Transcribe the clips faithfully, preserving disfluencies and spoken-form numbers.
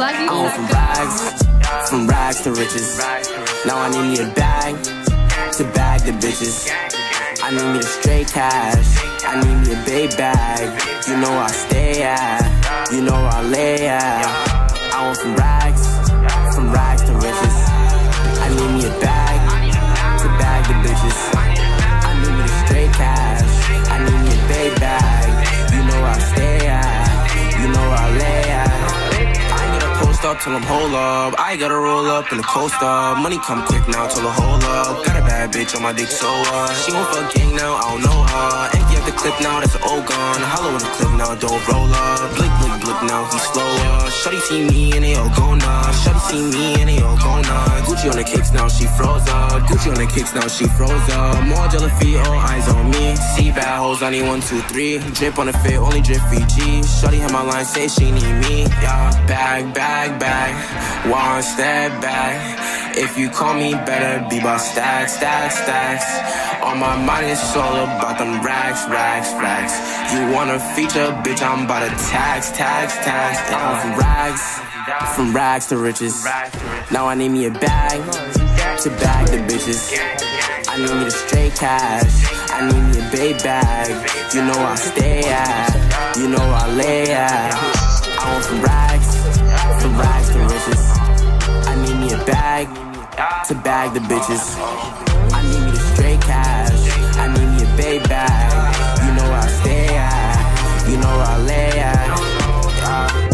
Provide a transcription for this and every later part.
Lucky. I went from rags, from rags to riches. Now I need me a bag to bag the bitches. I need me the straight cash. I need me a big bag. You know where I stay at. You know where I lay at. I went from rags, from rags to riches. I need me a bag to bag the bitches. I need me the straight cash. I need me a big bag. You know where I stay at. You know where I lay at. I ain't gotta post up till I'm whole up. I gotta roll up in the coaster. Money come quick now till the whole up. Got a bad bitch on my dick, so uh she won't fuck gang now, I don't know her. Empty up the clip now, that's an old gun. Hollow in the clip now, don't roll up. Blick, blick, blick now, he slower. Shawty see me and they all go nuts. Shawty see me and they all go nuts. Gucci on the kicks now, she froze up. Gucci on the kicks now, she froze up. More jelly feet, all eyes on me. See bad hoes, I need one, two, three. Drip on the fit, only drip Fiji. Shawty had my line, say she need me. Yeah, bag, bag, bag. One step back. If you call me, better be about stacks, stacks, stacks. On my mind, it's all about them racks, racks, racks. You wanna feature, bitch, I'm about to tax, tax, tax. I'm from rags, from rags to riches. Now I need me a bag to bag the bitches. I need me the straight cash. I need me a big bag. You know where I stay at. You know where I lay at. I went from rags, from rags to riches. I need me a bag to bag the bitches. I need me the straight cash. I need me a big bag. You know where I stay at. You know where I lay at. Yeah.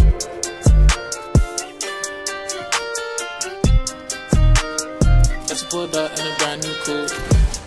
Just pulled up in a brand new coupe.